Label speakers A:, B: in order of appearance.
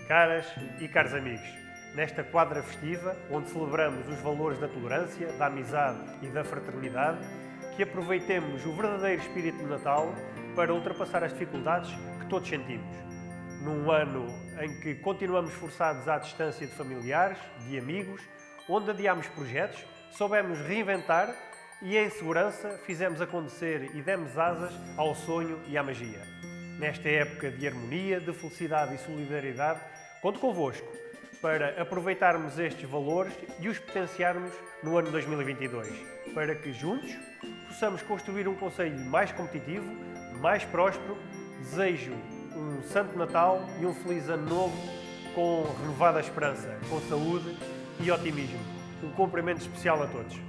A: Caras e caros amigos, nesta quadra festiva, onde celebramos os valores da tolerância, da amizade e da fraternidade, que aproveitemos o verdadeiro espírito do Natal para ultrapassar as dificuldades que todos sentimos. Num ano em que continuamos forçados à distância de familiares, de amigos, onde adiámos projetos, soubemos reinventar e, em segurança, fizemos acontecer e demos asas ao sonho e à magia. Nesta época de harmonia, de felicidade e solidariedade, conto convosco para aproveitarmos estes valores e os potenciarmos no ano 2022, para que juntos possamos construir um concelho mais competitivo, mais próspero. Desejo um Santo Natal e um Feliz Ano Novo com renovada esperança, com saúde e otimismo. Um cumprimento especial a todos.